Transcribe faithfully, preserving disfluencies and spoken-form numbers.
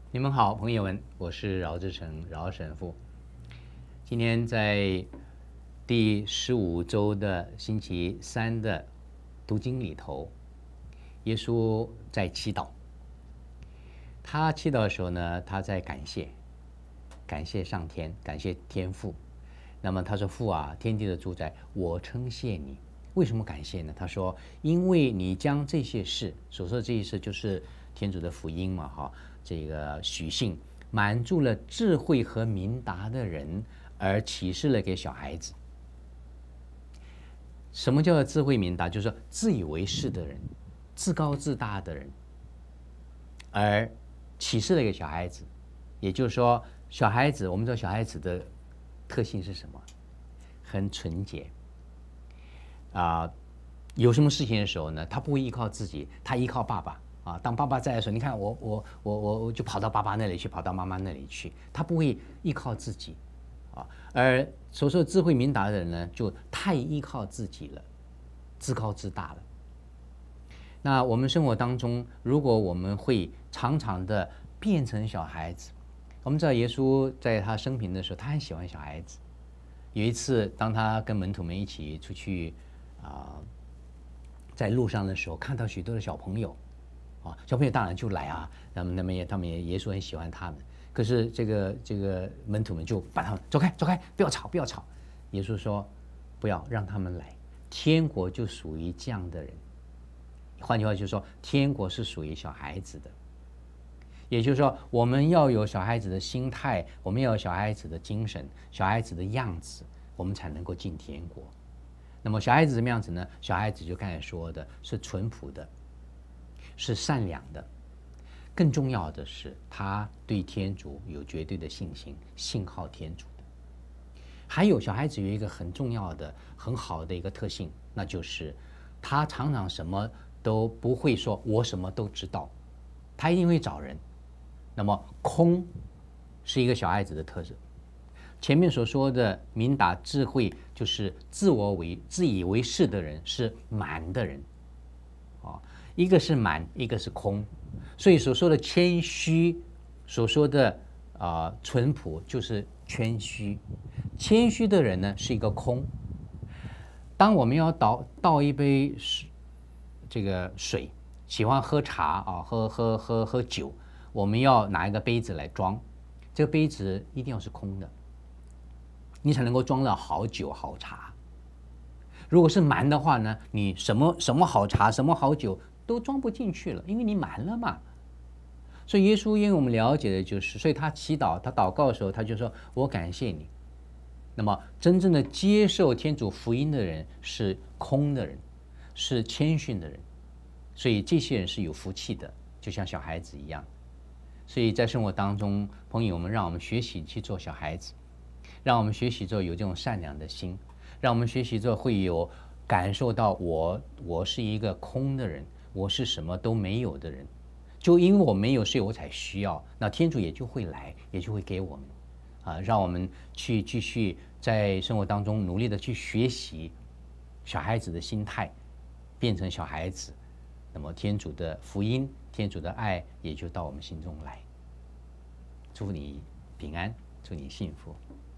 你们好，朋友们，我是饶志成，饶神父。今天在第十五周的星期三的读经里头，耶稣在祈祷。他祈祷的时候呢，他在感谢，感谢上天，感谢天父。那么他说：“父啊，天地的主宰，我称谢你。为什么感谢呢？他说：因为你将这些事所说的这些事，就是天主的福音嘛，哈，这个许信满足了智慧和明达的人，而启示了给小孩子。什么叫做智慧明达？就是说自以为是的人，自高自大的人，而启示了给小孩子。也就是说，小孩子，我们知道小孩子的特性是什么？很纯洁啊、呃。有什么事情的时候呢，他不会依靠自己，他依靠爸爸啊。当爸爸在的时候，你看我我我我我就跑到爸爸那里去，跑到妈妈那里去，他不会依靠自己啊。而所说智慧明达的人呢，就太依靠自己了，自高自大了。那我们生活当中，如果我们会常常的变成小孩子，我们知道耶稣在他生平的时候，他很喜欢小孩子。有一次，当他跟门徒们一起出去啊、呃，在路上的时候，看到许多的小朋友，啊，小朋友当然就来啊，那么那么也他们也耶稣很喜欢他们。可是这个这个门徒们就把他们走开走开，不要吵不要吵。耶稣说：不要让他们来，天国就属于这样的人。换句话就是说，天国是属于小孩子的。也就是说，我们要有小孩子的心态，我们要有小孩子的精神，小孩子的样子，我们才能够进天国。那么小孩子什么样子呢？小孩子就刚才说的是淳朴的，是善良的，更重要的是他对天主有绝对的信心，信靠天主的。还有小孩子有一个很重要的、很好的一个特性，那就是他常常什么都不会说我什么都知道，他一定会找人。那么空是一个小孩子的特质。前面所说的明达智慧，就是自我为自以为是的人，是满的人啊。一个是满，一个是空。所以所说的谦虚，所说的啊、呃、淳朴，就是谦虚。谦虚的人呢，是一个空。当我们要倒倒一杯水，这个水，喜欢喝茶啊，喝喝喝喝酒。我们要拿一个杯子来装，这个杯子一定要是空的，你才能够装了好酒好茶。如果是满的话呢，你什么什么好茶什么好酒都装不进去了，因为你满了嘛。所以耶稣因为我们了解的就是，所以他祈祷他祷告的时候，他就说：我感谢你。那么真正的接受天主福音的人是空的人，是谦逊的人，所以这些人是有福气的，就像小孩子一样。所以在生活当中，朋友们，让我们学习去做小孩子，让我们学习做有这种善良的心，让我们学习做会有感受到我我是一个空的人，我是什么都没有的人。就因为我没有，所以我才需要，那天主也就会来，也就会给我们啊，让我们去继续在生活当中努力的去学习小孩子的心态，变成小孩子。那么天主的福音，天主的爱也就到我们心中来。祝你平安，祝你幸福。